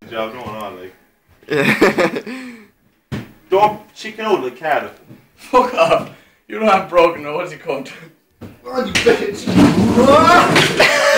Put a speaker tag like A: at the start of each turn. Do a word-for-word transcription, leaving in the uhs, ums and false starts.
A: the job going on, like.
B: Yeah.
A: Don't chicken out like Cardiff.
C: Fuck off. You don't have broken nose, you cunt.
B: Oh, you bitch.